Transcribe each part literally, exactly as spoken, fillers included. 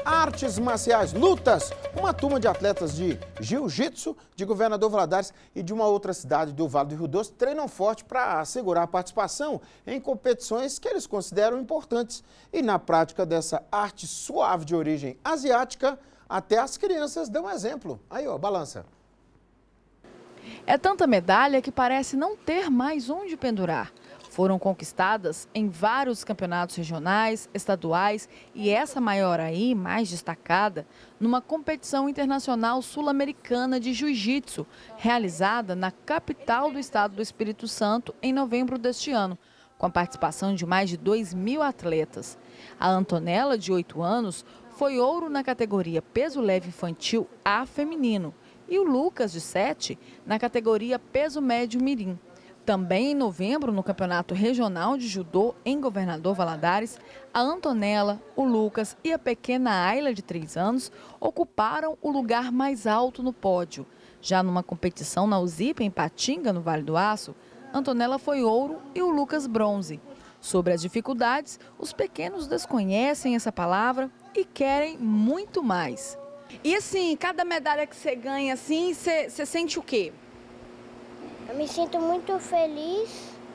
artes marciais, lutas. Uma turma de atletas de jiu-jitsu de Governador Valadares e de uma outra cidade do Vale do Rio Doce treinam forte para assegurar a participação em competições que eles consideram importantes. E na prática dessa arte suave de origem asiática, até as crianças dão exemplo. Aí, ó, balança. É tanta medalha que parece não ter mais onde pendurar. Foram conquistadas em vários campeonatos regionais, estaduais e essa maior aí, mais destacada, numa competição internacional sul-americana de jiu-jitsu, realizada na capital do estado do Espírito Santo em novembro deste ano, com a participação de mais de dois mil atletas. A Antonella, de oito anos, foi ouro na categoria peso leve infantil A feminino e o Lucas, de sete, na categoria peso médio mirim. Também em novembro, no Campeonato Regional de Judô em Governador Valadares, a Antonella, o Lucas e a pequena Ayla, de três anos, ocuparam o lugar mais alto no pódio. Já numa competição na U S I P, em Patinga, no Vale do Aço, Antonella foi ouro e o Lucas bronze. Sobre as dificuldades, os pequenos desconhecem essa palavra e querem muito mais. E assim, cada medalha que você ganha, assim, você, você sente o quê? Eu me sinto muito feliz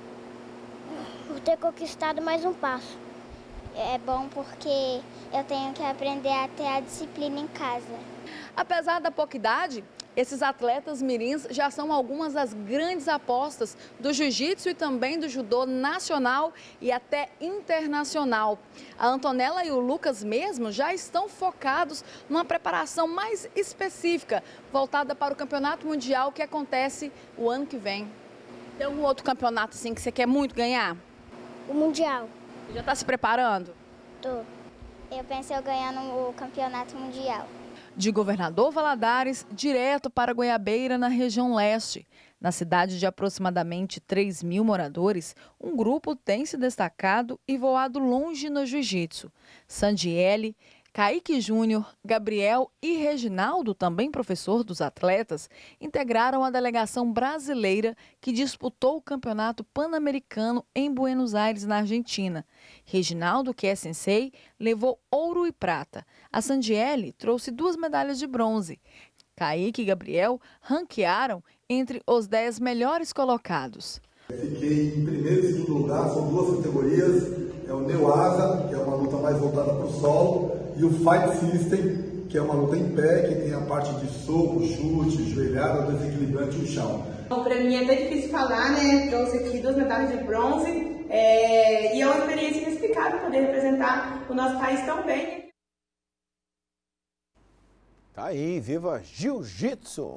por ter conquistado mais um passo. É bom porque eu tenho que aprender a ter a disciplina em casa. Apesar da pouca idade, esses atletas mirins já são algumas das grandes apostas do jiu-jitsu e também do judô nacional e até internacional. A Antonella e o Lucas mesmo já estão focados numa preparação mais específica, voltada para o campeonato mundial que acontece o ano que vem. Tem um outro campeonato assim que você quer muito ganhar? O Mundial. Já está se preparando? Tô. Eu penso em ganhar no campeonato mundial. De Governador Valadares, direto para Goiabeira, na região leste. Na cidade de aproximadamente três mil moradores, um grupo tem se destacado e voado longe no jiu-jitsu. Sandiele, Kaique Júnior, Gabriel e Reginaldo, também professor dos atletas, integraram a delegação brasileira que disputou o Campeonato Pan-Americano em Buenos Aires, na Argentina. Reginaldo, que é sensei, levou ouro e prata. A Sandiele trouxe duas medalhas de bronze. Kaique e Gabriel ranquearam entre os dez melhores colocados. Fiquei em primeiro e segundo lugar, são duas categorias. É o Neoasa, que é uma luta mais voltada para o solo, e o Fight System, que é uma luta em pé, que tem a parte de soco, chute, joelhada, desequilibrante no chão. Então, para mim é até difícil falar, né? Trouxe aqui duas medalhas de bronze, é... e é uma experiência inexplicável poder representar o nosso país tão bem. Tá aí, viva Jiu-Jitsu!